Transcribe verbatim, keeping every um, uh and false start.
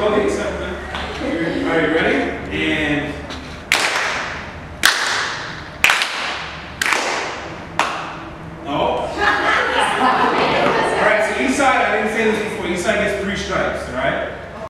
Okay, so, are you ready? And oh. All right, so each side, I didn't say this before.